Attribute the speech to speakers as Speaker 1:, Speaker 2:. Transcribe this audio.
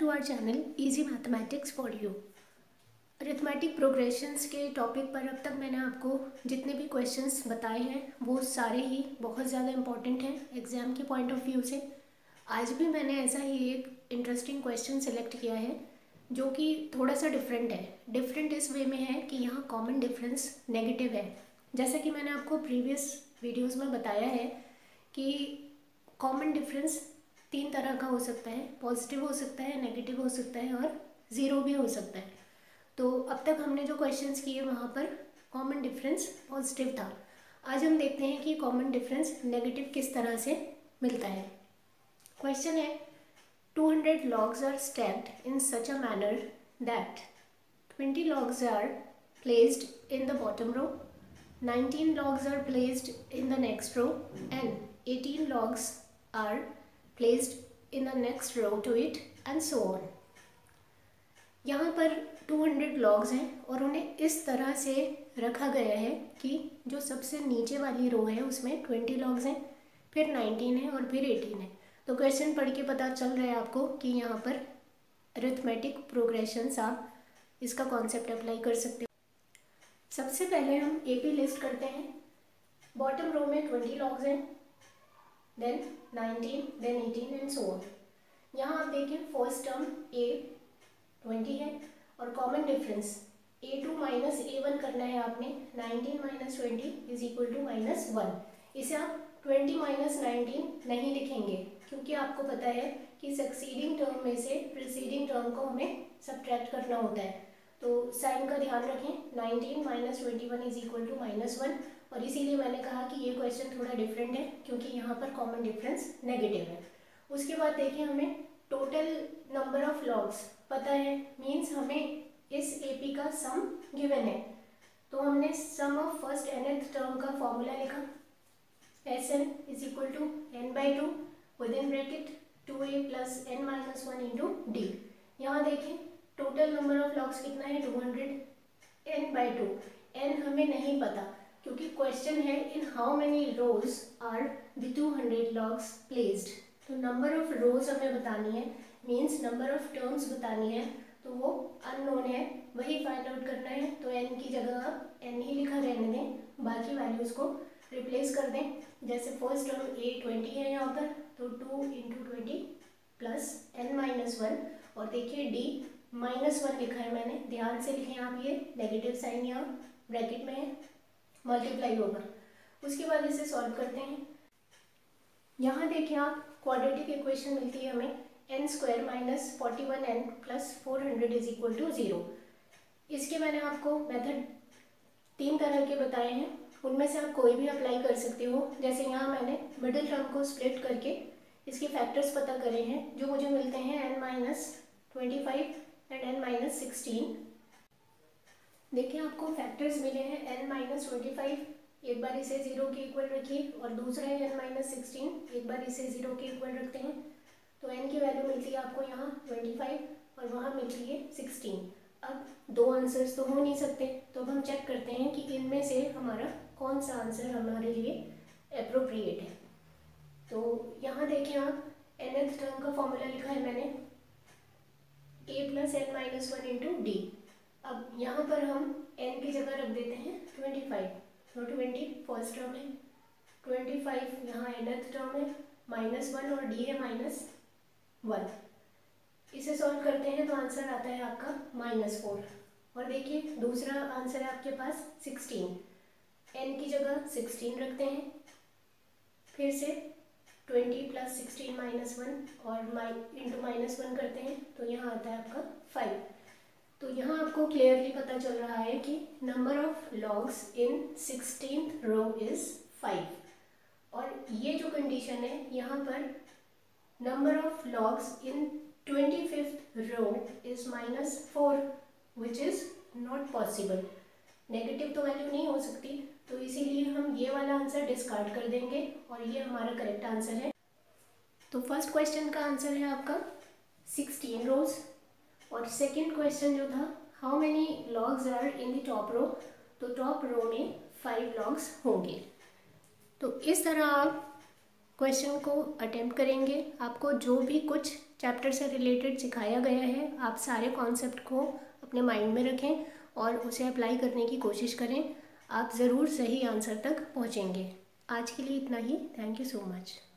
Speaker 1: To our channel easy mathematics for you. Arithmetic progressions के topic पर अब तक मैंने आपको जितने भी क्वेश्चंस बताए हैं वो सारे ही बहुत ज़्यादा इम्पॉर्टेंट हैं एग्ज़ाम के पॉइंट ऑफ व्यू से। आज भी मैंने ऐसा ही एक इंटरेस्टिंग क्वेश्चन सेलेक्ट किया है जो कि थोड़ा सा डिफरेंट है। डिफरेंट इस वे में है कि यहाँ कॉमन डिफरेंस नेगेटिव है। जैसा कि मैंने आपको प्रीवियस वीडियोज़ में बताया है कि कॉमन डिफरेंस 3 तरह का हो सकता है, पॉजिटिव हो सकता है, नेगेटिव हो सकता है और ज़ीरो भी हो सकता है। तो अब तक हमने जो क्वेश्चंस किए वहाँ पर कॉमन डिफरेंस पॉजिटिव था। आज हम देखते हैं कि कॉमन डिफरेंस नेगेटिव किस तरह से मिलता है। क्वेश्चन है 200 logs are stacked in such a manner that 20 logs are placed in the bottom row, 19 logs are placed in the next row and 18 logs are placed in the next row to it and so on। यहाँ पर 200 logs हैं और उन्हें इस तरह से रखा गया है कि जो सबसे नीचे वाली रो है उसमें 20 लॉग्स हैं, फिर 19 है और फिर 18 है। तो क्वेश्चन पढ़ के पता चल रहा है आपको कि यहाँ पर अरिथमेटिक प्रोग्रेशंस आप इसका कॉन्सेप्ट अप्लाई कर सकते हो। सबसे पहले हम AP लिस्ट करते हैं। बॉटम रो में 20 लॉग्स हैं, then 19, then 18 and so on. यहाँ आप देखें फर्स्ट टर्म A 20 है और common difference A2 minus A1 करना है आपने। 19 माइनस 20 इज इक्वल टू -1। इसे आप 20 माइनस 19 नहीं लिखेंगे क्योंकि आपको पता है कि सक्सीडिंग टर्म में से प्रीसीडिंग टर्म को हमें सब्ट्रैक्ट करना होता है। तो साइन का ध्यान रखें। 19 माइनस 21 इज इक्वल टू -1 और इसीलिए मैंने कहा कि ये क्वेश्चन थोड़ा डिफरेंट है क्योंकि यहाँ पर कॉमन डिफरेंस नेगेटिव है। उसके बाद देखिए हमें टोटल नंबर ऑफ लॉग्स पता है, मीन्स हमें इस AP का सम गिवन है। तो हमने sum of first nth term का फॉर्मूला लिखा Sn is equal to n/2 with in bracket 2a plus n minus 1 into D. यहाँ देखें टोटल नंबर ऑफ लॉग्स कितना है 200, n/2। n हमें नहीं पता क्योंकि क्वेश्चन है in how many rows are the 200 logs placed. तो नंबर ऑफ रोज हमें बतानी है, मीन्स नंबर ऑफ टर्म्स बतानी है, तो वो अननोन है, वही फाइंड आउट करना है। तो n की जगह आप n ही लिखा रहने दें, बाकी वैल्यूज को रिप्लेस कर दें। जैसे फर्स्ट टर्म A 20 है यहाँ पर, तो 2 इंटू 20 प्लस n माइनस 1 और देखिए D -1 लिखा है मैंने, ध्यान से लिखें आप, ये नेगेटिव साइन यहाँ ब्रैकेट में है, मल्टीप्लाई होगा। उसके बाद इसे सॉल्व करते हैं। यहाँ देखिए आप क्वाड्रेटिक इक्वेशन मिलती है हमें n² minus 41n plus 400 is equal to 0। इसके मैंने आपको मेथड 3 तरह के बताए हैं, उनमें से आप कोई भी अप्लाई कर सकते हो। जैसे यहाँ मैंने मिडिल टर्म को स्प्लिट करके इसके फैक्टर्स पता करे हैं जो मुझे मिलते हैं n-25 एंड n-16। देखिए आपको फैक्टर्स मिले हैं n-25, एक बार इसे 0 के इक्वल रखिए, और दूसरा है n-16, एक बार इसे 0 के इक्वल रखते हैं। तो n की वैल्यू मिलती है आपको यहाँ 25 और वहाँ मिलती है 16। अब दो आंसर्स तो हो नहीं सकते, तो अब हम चेक करते हैं कि इनमें से हमारा कौन सा आंसर हमारे लिए एप्रोप्रिएट है। तो यहाँ देखें आप nth टर्म का फॉर्मूला लिखा है मैंने a plus n minus 1 into D. अब यहाँ पर हम n की जगह रख देते हैं 25, तो 20 फर्स्ट टर्म है, 25 यहाँ nth टर्म है, -1 और d है -1। इसे सॉल्व करते हैं तो आंसर आता है आपका -4। और देखिए दूसरा आंसर है आपके पास 16, n की जगह 16 रखते हैं, फिर से 20 प्लस 16 -1 और इंटू -1 करते हैं, तो यहाँ आता है आपका 5। तो यहाँ आपको क्लियरली पता चल रहा है कि number of logs in 16th row is 5। और ये जो कंडीशन है यहाँ पर number of logs in 25th row is -4 which is not possible. Negative तो वैल्यू नहीं हो सकती, तो इसीलिए हम ये वाला आंसर डिस्कार्ड कर देंगे और ये हमारा करेक्ट आंसर है। तो फर्स्ट क्वेश्चन का आंसर है आपका 16 रोज। और सेकंड क्वेश्चन जो था how many logs are in the top row, तो टॉप रो में 5 लॉग्स होंगे। तो इस तरह आप क्वेश्चन को अटेम्प्ट करेंगे। आपको जो भी कुछ चैप्टर से रिलेटेड सिखाया गया है, आप सारे कॉन्सेप्ट को अपने माइंड में रखें और उसे अप्लाई करने की कोशिश करें। आप ज़रूर सही आंसर तक पहुँचेंगे। आज के लिए इतना ही। Thank you so much.